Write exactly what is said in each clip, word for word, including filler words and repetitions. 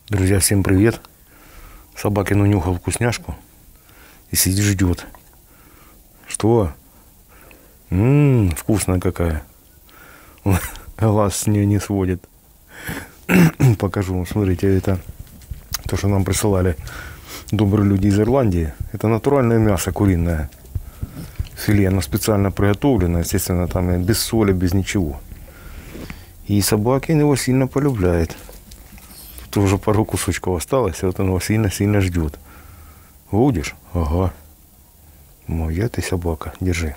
Друзья, всем привет! Собакин унюхал вкусняшку и сидит ждет. Что? Ммм, вкусная какая. Глаз с нее не сводит. Покажу вам, смотрите, это то, что нам присылали добрые люди из Ирландии. Это натуральное мясо куриное. Филе, оно специально приготовлено, естественно, там без соли, без ничего. И Собакин его сильно полюбляет. Тут уже пару кусочков осталось, и вот он его сильно-сильно ждет. Будешь? Ага. Моя ты собака, держи.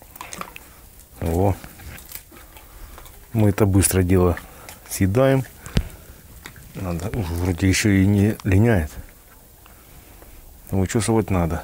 О. Мы это быстро дело съедаем. Надо, вроде еще и не линяет. Но вычесывать надо.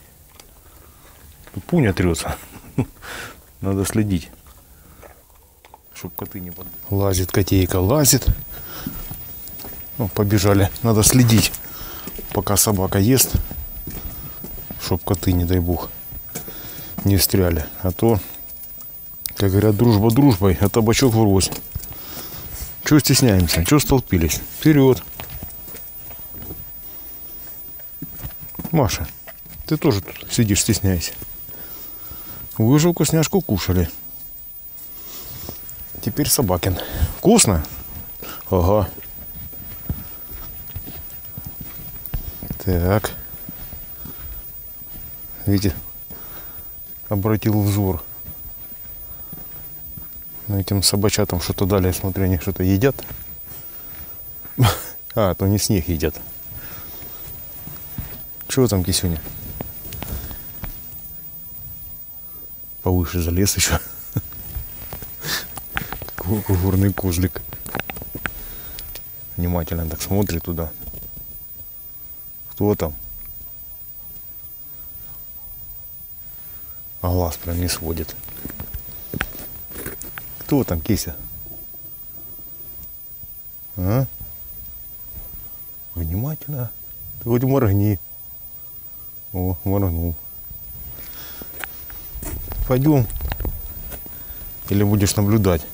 Тут пуня трется. Надо следить, чтоб коты не под... Лазит котейка, лазит. Ну, побежали. Надо следить, пока собака ест, чтоб коты, не дай бог, не встряли. А то, как говорят, дружба дружбой, а табачок врозь. Чего стесняемся? Чего столпились? Вперед! Маша, ты тоже тут сидишь, стесняйся. Вы уже вкусняшку кушали. Теперь Собакин. Вкусно? Ага. Так. Видите, обратил взор. Но этим собачатам что-то дали, я смотрю, они что-то едят. А, то не снег едят. Чего там, кисюня? Повыше залез еще. Как горный козлик. Внимательно так смотрит туда. Кто там? А глаз прям не сводит. Кто там, кися? А? Внимательно. Ты хоть моргни. О, моргнул. Пойдем. Или будешь наблюдать?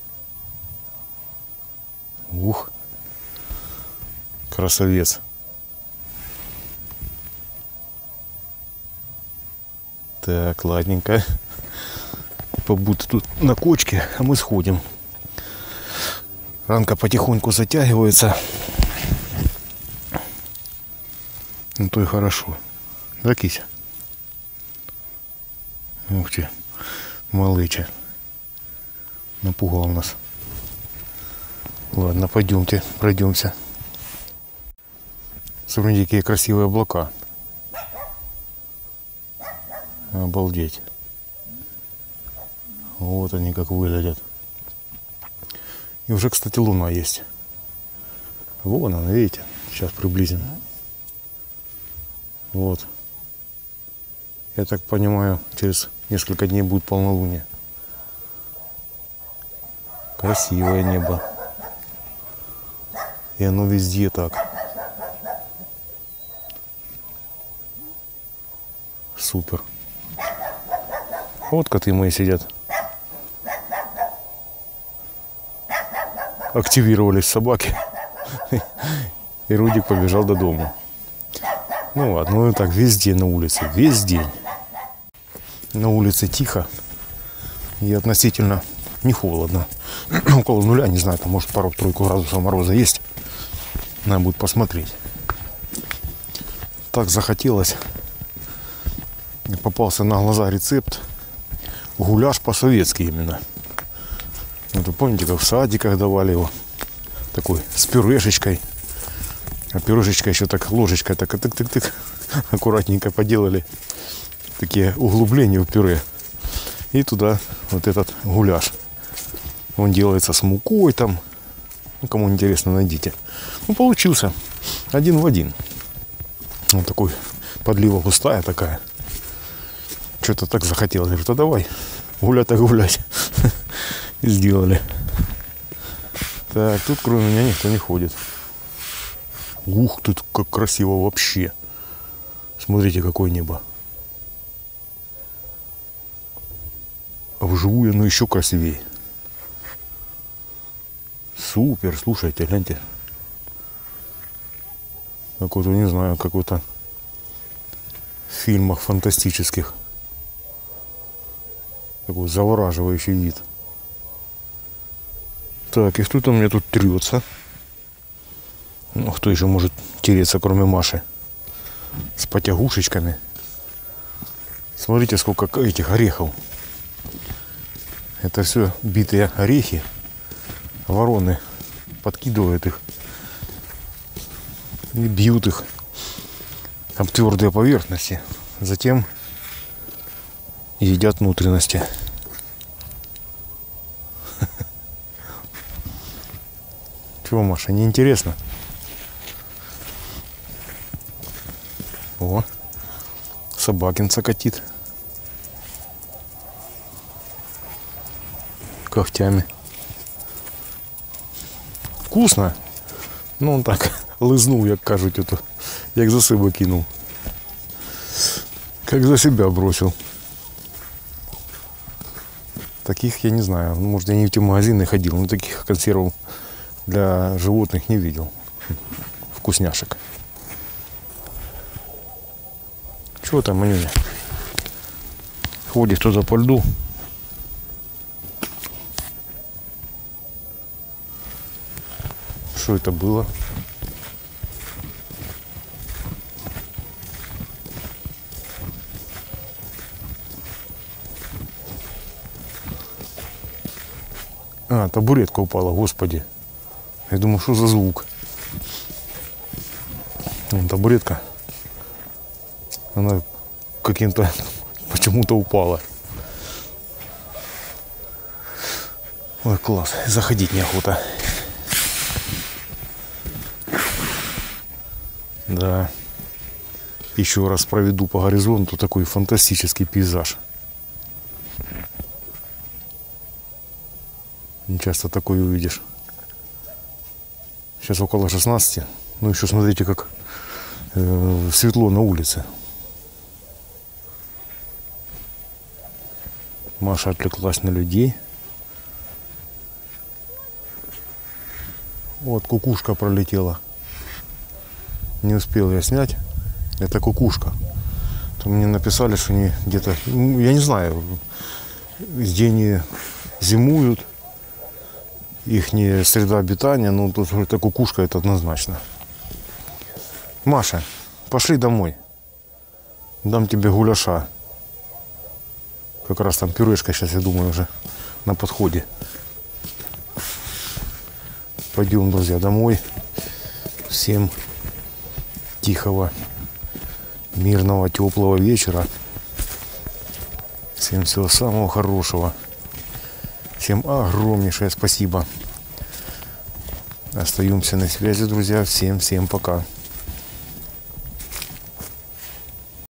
Ух. Красавец. Так, ладненько. Побудь тут на кочке, а мы сходим. Ранка потихоньку затягивается. Ну то и хорошо. Да, кися? Ух ты, малыча. Напугал нас. Ладно, пойдемте, пройдемся. Смотрите, какие красивые облака. Обалдеть. Вот они как выглядят. И уже, кстати, луна есть. Вон она, видите? Сейчас приблизим. Вот. Я так понимаю, через несколько дней будет полнолуние. Красивое небо. И оно везде так. Супер. Вот коты мои сидят. Активировались собаки. И Рудик побежал до дома. Ну ладно, ну и так везде на улице. Весь день. На улице тихо. И относительно не холодно. Около нуля, не знаю, там может пару-тройку градусов мороза есть. Надо будет посмотреть. Так захотелось. Попался на глаза рецепт. Гуляш по-советски именно. Вот вы помните, как в садиках давали его. Такой с пюрешечкой. А пюрешечка еще так ложечкой так тык-тык-тык аккуратненько поделали. Такие углубления в пюре. И туда вот этот гуляш. Он делается с мукой там. Ну, кому интересно, найдите. Ну, получился один в один. Вот такой подлива густая такая. Что-то так захотелось. Говорю, то давай гулять-то гулять. И сделали. Так, тут кроме меня никто не ходит. Ух, тут как красиво вообще. Смотрите, какое небо. А вживую оно еще красивее. Супер, слушайте, гляньте. Какой-то, не знаю, какой-то в фильмах фантастических. Такой завораживающий вид. Так, и кто-то у меня тут трется. Ну, кто еще может тереться, кроме Маши? С потягушечками. Смотрите, сколько этих орехов. Это все битые орехи. Вороны подкидывают их и бьют их об твердые поверхности. Затем едят внутренности. Чего, Маша, не интересно? О, собакинца катит. Когтями. Вкусно. Ну, он так лизнув, як кажуть, ото, як за себе кинув. Как за себя бросил. Таких я не знаю. Может, я не в те магазины ходил, но таких консервов для животных не видел. Вкусняшек. Чего там, Манюня? Ходит кто-то по льду. Что это было? А, табуретка упала, господи. Я думаю, что за звук? Вон табуретка. Она каким-то почему-то упала. Ой, класс. Заходить неохота. Да. Еще раз проведу по горизонту такой фантастический пейзаж. Не часто такой увидишь. Сейчас около шестнадцати. Ну еще смотрите, как э, светло на улице. Маша отвлеклась на людей. Вот кукушка пролетела. Не успел я снять. Это кукушка. Там мне написали, что они где-то, ну, я не знаю, где они зимуют. Их не среда обитания, но тут это кукушка, это однозначно. Маша, пошли домой. Дам тебе гуляша. Как раз там пюрешка сейчас, я думаю, уже на подходе. Пойдем, друзья, домой. Всем тихого, мирного, теплого вечера. Всем всего самого хорошего. Всем огромнейшее спасибо. Остаемся на связи, друзья. Всем-всем пока.